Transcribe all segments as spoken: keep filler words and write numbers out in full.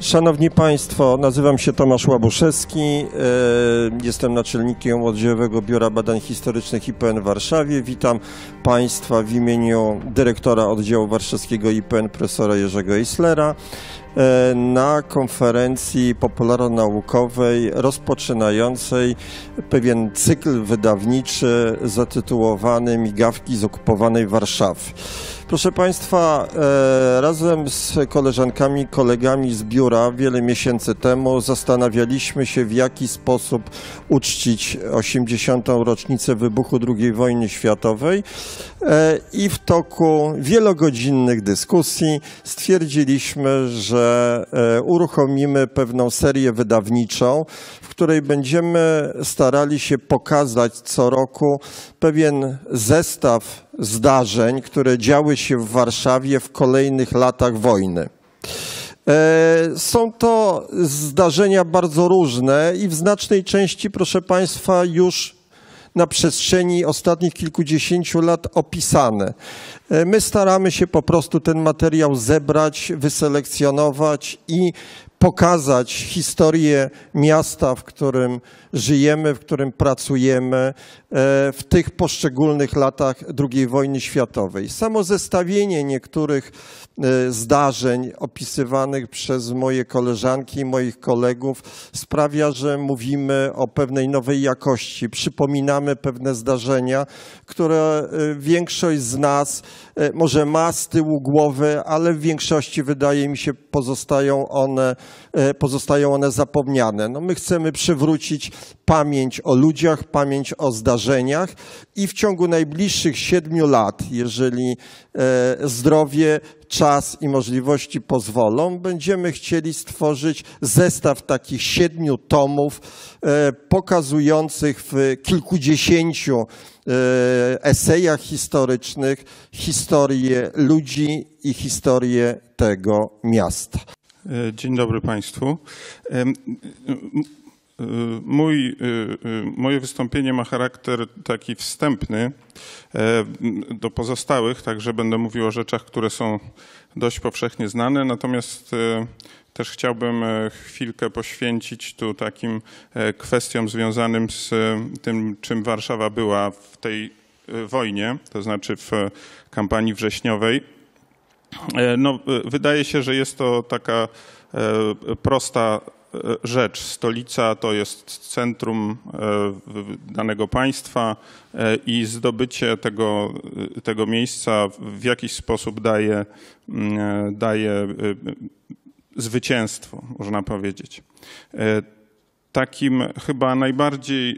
Szanowni Państwo, nazywam się Tomasz Łabuszewski, jestem naczelnikiem Oddziałowego Biura Badań Historycznych I P N w Warszawie. Witam Państwa w imieniu dyrektora Oddziału Warszawskiego I P N profesora Jerzego Eislera na konferencji popularnonaukowej rozpoczynającej pewien cykl wydawniczy zatytułowany Migawki z okupowanej Warszawy. Proszę Państwa, razem z koleżankami i kolegami z biura wiele miesięcy temu zastanawialiśmy się, w jaki sposób uczcić osiemdziesiątą rocznicę wybuchu drugiej wojny światowej i w toku wielogodzinnych dyskusji stwierdziliśmy, że uruchomimy pewną serię wydawniczą, w której będziemy starali się pokazać co roku pewien zestaw zdarzeń, które działy się w Warszawie w kolejnych latach wojny. Są to zdarzenia bardzo różne i w znacznej części, proszę Państwa, już na przestrzeni ostatnich kilkudziesięciu lat opisane. My staramy się po prostu ten materiał zebrać, wyselekcjonować i pokazać historię miasta, w którym żyjemy, w którym pracujemy w tych poszczególnych latach drugiej wojny światowej. Samo zestawienie niektórych zdarzeń opisywanych przez moje koleżanki i moich kolegów sprawia, że mówimy o pewnej nowej jakości. Przypominamy pewne zdarzenia, które większość z nas może ma z tyłu głowy, ale w większości, wydaje mi się, pozostają one, pozostają one zapomniane. No, my chcemy przywrócić pamięć o ludziach, pamięć o zdarzeniach i w ciągu najbliższych siedmiu lat, jeżeli zdrowie, czas i możliwości pozwolą, będziemy chcieli stworzyć zestaw takich siedmiu tomów pokazujących w kilkudziesięciu esejach historycznych historię ludzi i historię tego miasta. Dzień dobry Państwu. Mój, moje wystąpienie ma charakter taki wstępny do pozostałych, także będę mówił o rzeczach, które są dość powszechnie znane, natomiast też chciałbym chwilkę poświęcić tu takim kwestiom związanym z tym, czym Warszawa była w tej wojnie, to znaczy w kampanii wrześniowej. No, wydaje się, że jest to taka prosta rzecz. Stolica to jest centrum danego państwa i zdobycie tego, tego miejsca w jakiś sposób daje, daje zwycięstwo, można powiedzieć. Takim chyba najbardziej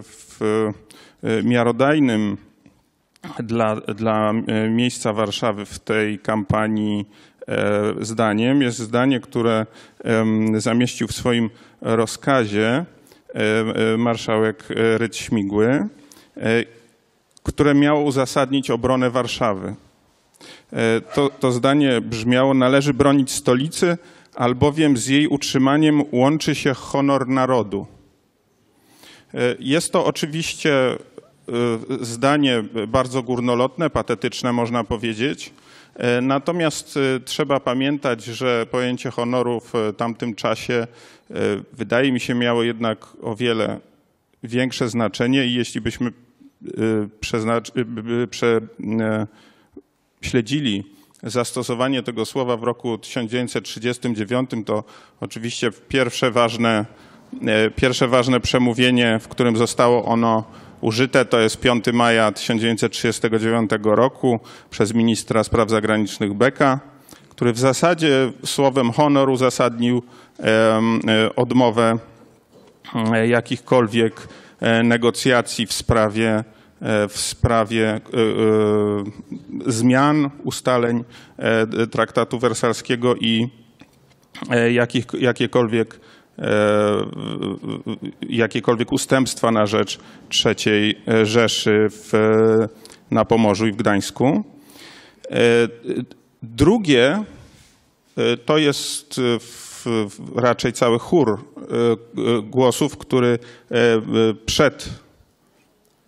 miarodajnym dla, dla miejsca Warszawy w tej kampanii zdaniem jest zdanie, które zamieścił w swoim rozkazie marszałek Rydz-Śmigły, które miało uzasadnić obronę Warszawy. To, to zdanie brzmiało: należy bronić stolicy, albowiem z jej utrzymaniem łączy się honor narodu. Jest to oczywiście zdanie bardzo górnolotne, patetyczne, można powiedzieć. Natomiast trzeba pamiętać, że pojęcie honoru w tamtym czasie, wydaje mi się, miało jednak o wiele większe znaczenie i jeśli byśmy śledzili zastosowanie tego słowa w roku tysiąc dziewięćset trzydziestym dziewiątym, to oczywiście pierwsze ważne, pierwsze ważne przemówienie, w którym zostało ono użyte, to jest piątego maja tysiąc dziewięćset trzydziestego dziewiątego roku przez ministra spraw zagranicznych Becka, który w zasadzie słowem honor uzasadnił odmowę jakichkolwiek negocjacji w sprawie, w sprawie zmian, ustaleń traktatu wersalskiego i jakich, jakiekolwiek jakiekolwiek ustępstwa na rzecz trzeciej Rzeszy w, na Pomorzu i w Gdańsku. Drugie to jest w, raczej cały chór głosów, który przed,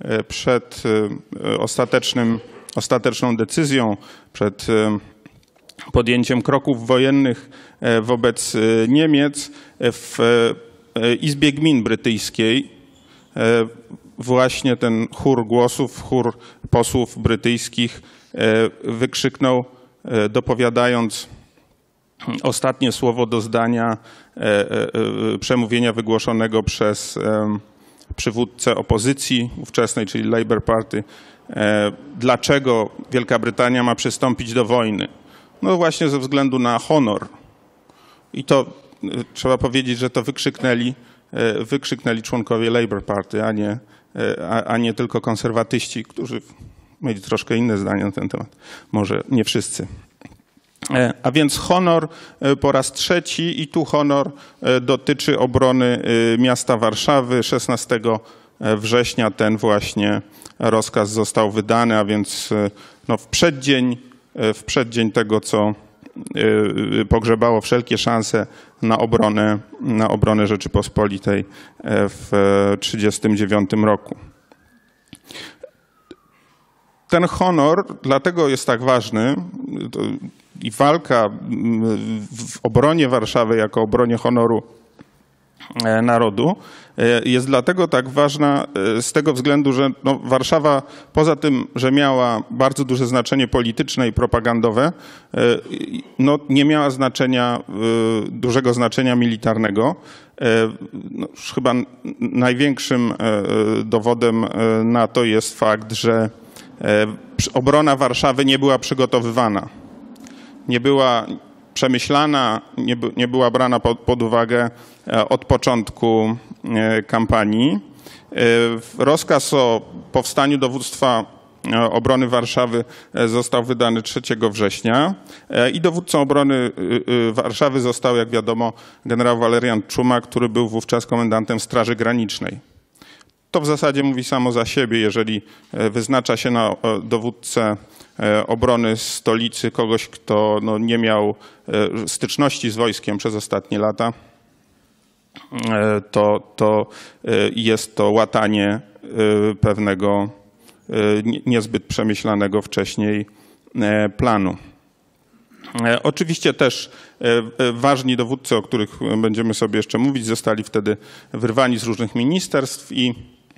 przed ostatecznym, ostateczną decyzją, przed podjęciem kroków wojennych wobec Niemiec w Izbie Gmin Brytyjskiej właśnie ten chór głosów, chór posłów brytyjskich wykrzyknął, dopowiadając ostatnie słowo do zdania przemówienia wygłoszonego przez przywódcę opozycji ówczesnej, czyli Labour Party, dlaczego Wielka Brytania ma przystąpić do wojny. No właśnie ze względu na honor. I to trzeba powiedzieć, że to wykrzyknęli, wykrzyknęli członkowie Labour Party, a nie, a, a nie tylko konserwatyści, którzy mieli troszkę inne zdanie na ten temat. Może nie wszyscy. A więc honor po raz trzeci i tu honor dotyczy obrony miasta Warszawy. szesnastego września ten właśnie rozkaz został wydany, a więc no w przeddzień, w przeddzień tego, co pogrzebało wszelkie szanse na obronę, na obronę Rzeczypospolitej w trzydziestym dziewiątym roku. Ten honor dlatego jest tak ważny i walka w obronie Warszawy jako obronie honoru narodu jest dlatego tak ważna z tego względu, że no Warszawa poza tym, że miała bardzo duże znaczenie polityczne i propagandowe, no nie miała znaczenia, dużego znaczenia militarnego. No, chyba największym dowodem na to jest fakt, że obrona Warszawy nie była przygotowywana, nie była przemyślana, nie, by, nie była brana pod, pod uwagę od początku kampanii. Rozkaz o powstaniu dowództwa obrony Warszawy został wydany trzeciego września i dowódcą obrony Warszawy został, jak wiadomo, generał Walerian Czuma, który był wówczas komendantem Straży Granicznej. To w zasadzie mówi samo za siebie, jeżeli wyznacza się na dowódcę obrony stolicy kogoś, kto no, nie miał styczności z wojskiem przez ostatnie lata, to, to jest to łatanie pewnego niezbyt przemyślanego wcześniej planu. Oczywiście też ważni dowódcy, o których będziemy sobie jeszcze mówić, zostali wtedy wyrwani z różnych ministerstw i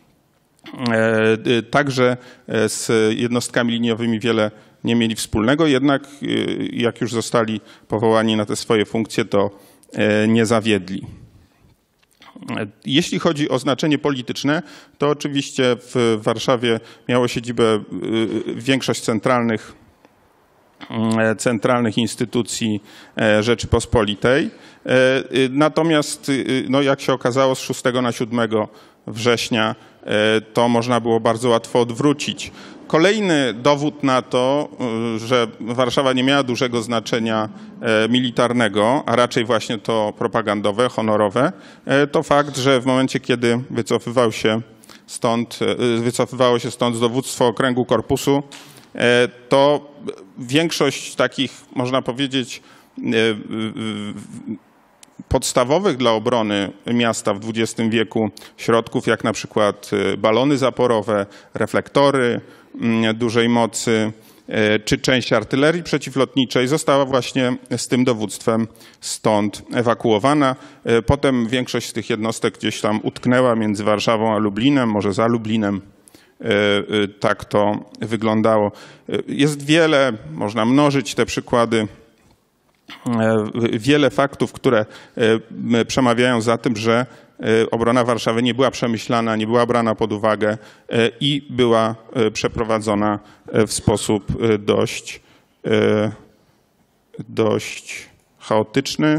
także z jednostkami liniowymi wiele nie mieli wspólnego, jednak jak już zostali powołani na te swoje funkcje, to nie zawiedli. Jeśli chodzi o znaczenie polityczne, to oczywiście w Warszawie miało siedzibę większość centralnych, centralnych instytucji Rzeczypospolitej. Natomiast, no jak się okazało, z szóstego na siódmego września to można było bardzo łatwo odwrócić. Kolejny dowód na to, że Warszawa nie miała dużego znaczenia militarnego, a raczej właśnie to propagandowe, honorowe, to fakt, że w momencie, kiedy wycofywał się stąd, wycofywało się stąd dowództwo okręgu korpusu, to większość takich, można powiedzieć, podstawowych dla obrony miasta w dwudziestym wieku środków, jak na przykład balony zaporowe, reflektory dużej mocy, czy część artylerii przeciwlotniczej została właśnie z tym dowództwem stąd ewakuowana. Potem większość z tych jednostek gdzieś tam utknęła między Warszawą a Lublinem, może za Lublinem. Tak to wyglądało. Jest wiele, można mnożyć te przykłady, wiele faktów, które przemawiają za tym, że obrona Warszawy nie była przemyślana, nie była brana pod uwagę i była przeprowadzona w sposób dość, dość chaotyczny.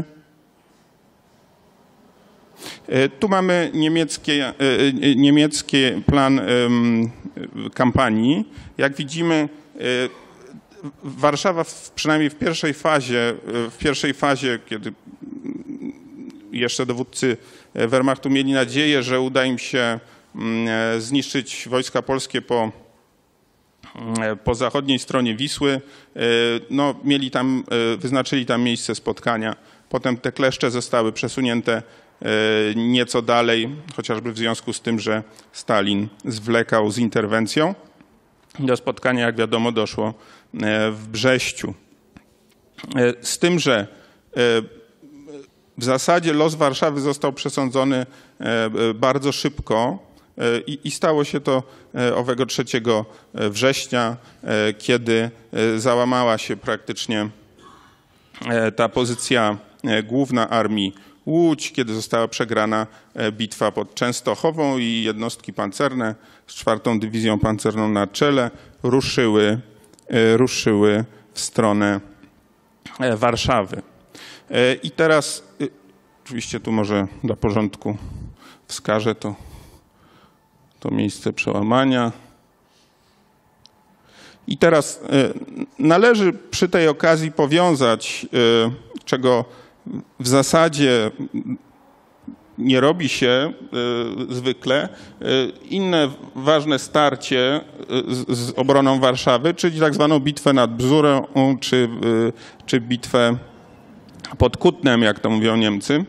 Tu mamy niemieckie, niemiecki plan kampanii. Jak widzimy, Warszawa w, przynajmniej w pierwszej fazie, w pierwszej fazie, kiedy jeszcze dowódcy Wehrmachtu mieli nadzieję, że uda im się zniszczyć wojska polskie po, po zachodniej stronie Wisły, no, mieli tam, wyznaczyli tam miejsce spotkania. Potem te kleszcze zostały przesunięte nieco dalej, chociażby w związku z tym, że Stalin zwlekał z interwencją. Do spotkania, jak wiadomo, doszło w Brześciu. Z tym, że w zasadzie los Warszawy został przesądzony bardzo szybko i, i stało się to owego trzeciego września, kiedy załamała się praktycznie ta pozycja główna armii Łódź, kiedy została przegrana bitwa pod Częstochową i jednostki pancerne z czwartą Dywizją Pancerną na czele ruszyły, ruszyły w stronę Warszawy. I teraz, oczywiście tu może dla porządku wskażę to, to miejsce przełamania. I teraz należy przy tej okazji powiązać, czego w zasadzie nie robi się zwykle, inne ważne starcie z, z obroną Warszawy, czyli tak zwaną bitwę nad Bzurą, czy, czy bitwę pod Kutnem, jak to mówią Niemcy.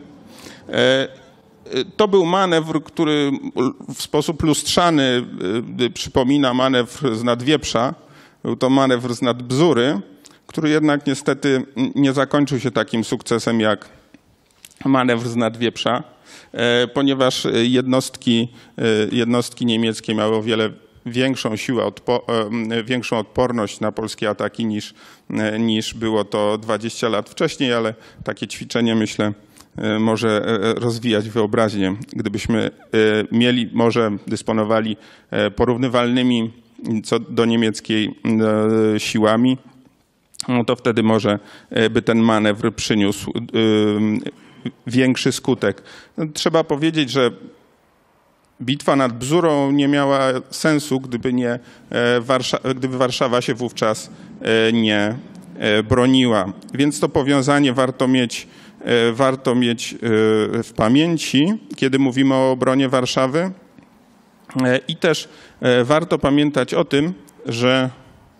To był manewr, który w sposób lustrzany przypomina manewr z Nadwieprza. Był to manewr z nad Bzury, który jednak niestety nie zakończył się takim sukcesem jak manewr z Nadwieprza, ponieważ jednostki, jednostki niemieckie miały o wiele większą siłę, odpo większą odporność na polskie ataki niż, niż było to dwadzieścia lat wcześniej, ale takie ćwiczenie, myślę, może rozwijać wyobraźnię. Gdybyśmy mieli, może dysponowali porównywalnymi co do niemieckiej siłami, no to wtedy może by ten manewr przyniósł większy skutek. Trzeba powiedzieć, że bitwa nad Bzurą nie miała sensu, gdyby, nie Warszawa, gdyby Warszawa się wówczas nie broniła. Więc to powiązanie warto mieć, warto mieć w pamięci, kiedy mówimy o obronie Warszawy. I też warto pamiętać o tym, że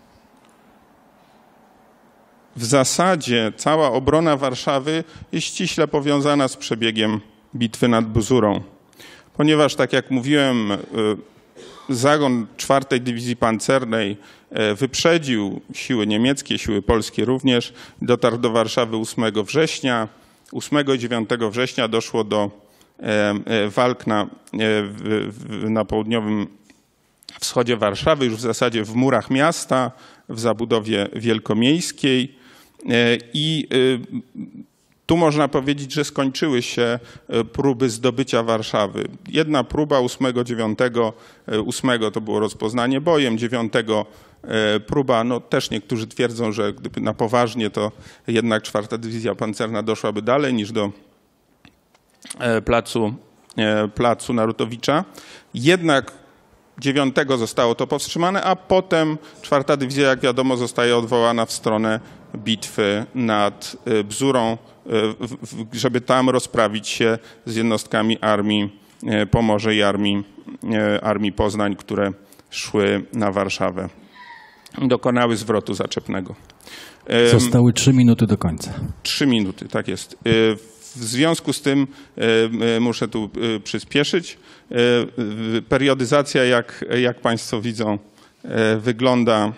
w zasadzie cała obrona Warszawy jest ściśle powiązana z przebiegiem bitwy nad Bzurą. Ponieważ, tak jak mówiłem, zagon czwartej Dywizji Pancernej wyprzedził siły niemieckie, siły polskie również. Dotarł do Warszawy ósmego września. ósmego i dziewiątego września doszło do walk na, na południowym wschodzie Warszawy, już w zasadzie w murach miasta, w zabudowie wielkomiejskiej. I tu można powiedzieć, że skończyły się próby zdobycia Warszawy. Jedna próba ósmego, dziewiątego, ósmego to było rozpoznanie bojem, dziewiątego próba, no też niektórzy twierdzą, że gdyby na poważnie, to jednak czwarta Dywizja Pancerna doszłaby dalej niż do placu, placu Narutowicza. Jednak dziewiątego zostało to powstrzymane, a potem czwarta Dywizja, jak wiadomo, zostaje odwołana w stronę bitwy nad Bzurą, żeby tam rozprawić się z jednostkami Armii Pomorza i Armii, Armii Poznań, które szły na Warszawę. Dokonały zwrotu zaczepnego. Zostały trzy minuty do końca. Trzy minuty, tak jest. W związku z tym muszę tu przyspieszyć. Periodyzacja, jak, jak Państwo widzą, wygląda,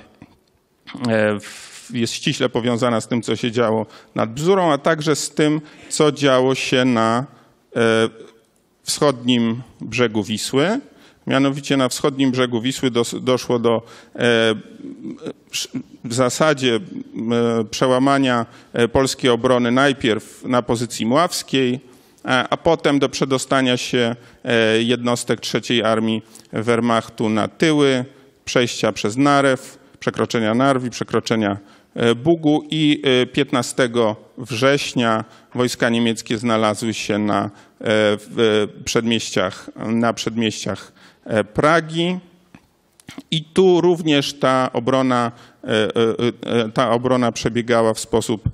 jest ściśle powiązana z tym, co się działo nad Bzurą, a także z tym, co działo się na wschodnim brzegu Wisły. Mianowicie na wschodnim brzegu Wisły doszło do w zasadzie przełamania polskiej obrony najpierw na pozycji mławskiej, a potem do przedostania się jednostek trzeciej Armii Wehrmachtu na tyły, przejścia przez Narew, przekroczenia Narwi, przekroczenia Bugu i piętnastego września wojska niemieckie znalazły się na przedmieściach, na przedmieściach Pragi. I tu również ta obrona, ta obrona przebiegała w sposób,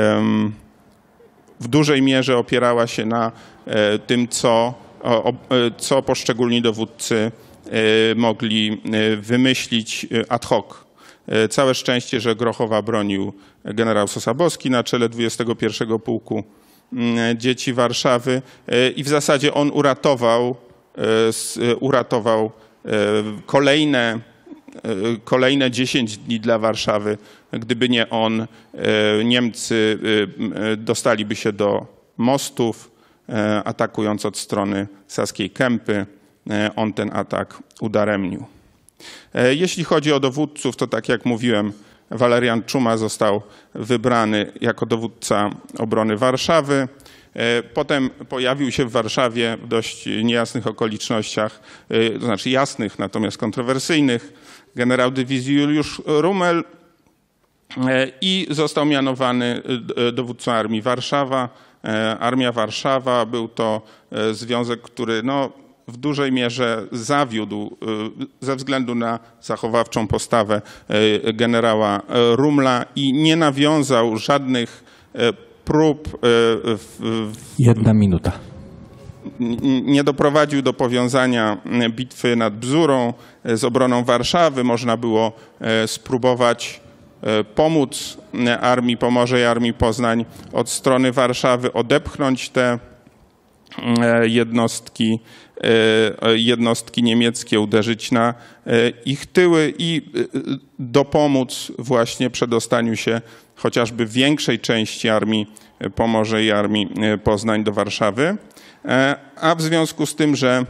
w dużej mierze opierała się na tym, co, co poszczególni dowódcy mogli wymyślić ad hoc. Całe szczęście, że Grochowa bronił generał Sosabowski na czele dwudziestego pierwszego Pułku Dzieci Warszawy i w zasadzie on uratował, uratował kolejne kolejne dziesięć dni dla Warszawy. Gdyby nie on, Niemcy dostaliby się do mostów, atakując od strony Saskiej Kępy. On ten atak udaremnił. Jeśli chodzi o dowódców, to tak jak mówiłem, Walerian Czuma został wybrany jako dowódca obrony Warszawy. Potem pojawił się w Warszawie w dość niejasnych okolicznościach, to znaczy jasnych, natomiast kontrowersyjnych, generał dywizji Juliusz Rummel i został mianowany dowódcą Armii Warszawa. Armia Warszawa był to związek, który no, w dużej mierze zawiódł ze względu na zachowawczą postawę generała Rummela i nie nawiązał żadnych prób. W, Jedna minuta. Nie doprowadził do powiązania bitwy nad Bzurą z obroną Warszawy. Można było spróbować pomóc Armii Pomorza i Armii Poznań od strony Warszawy, odepchnąć te jednostki, jednostki niemieckie, uderzyć na ich tyły i dopomóc właśnie przedostaniu się chociażby większej części Armii Pomorza i Armii Poznań do Warszawy. A w związku z tym, że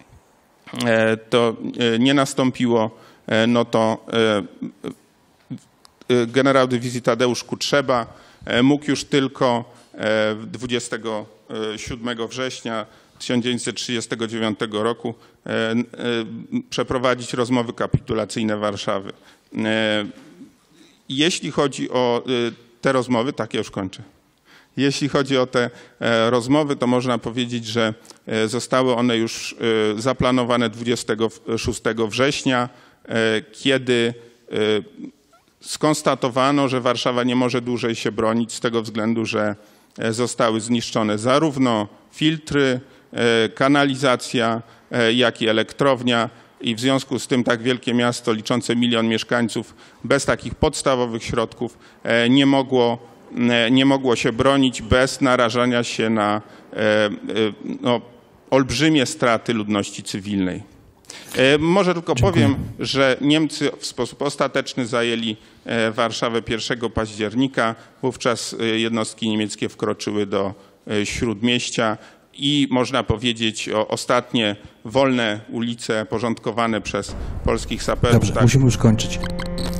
to nie nastąpiło, no to generał dywizji Tadeusz Kutrzeba mógł już tylko dwudziestego siódmego września tysiąc dziewięćset trzydziestego dziewiątego roku przeprowadzić rozmowy kapitulacyjne Warszawy. Jeśli chodzi o te rozmowy, tak, ja już kończę. Jeśli chodzi o te rozmowy, to można powiedzieć, że zostały one już zaplanowane dwudziestego szóstego września, kiedy skonstatowano, że Warszawa nie może dłużej się bronić z tego względu, że zostały zniszczone zarówno filtry, kanalizacja, jak i elektrownia i w związku z tym tak wielkie miasto liczące milion mieszkańców bez takich podstawowych środków nie mogło, nie mogło się bronić bez narażania się na no, olbrzymie straty ludności cywilnej. Może tylko Dziękuję. powiem, że Niemcy w sposób ostateczny zajęli Warszawę pierwszego października. Wówczas jednostki niemieckie wkroczyły do Śródmieścia i można powiedzieć o ostatnie wolne ulice porządkowane przez polskich saperów. Dobrze, tak, musimy już kończyć.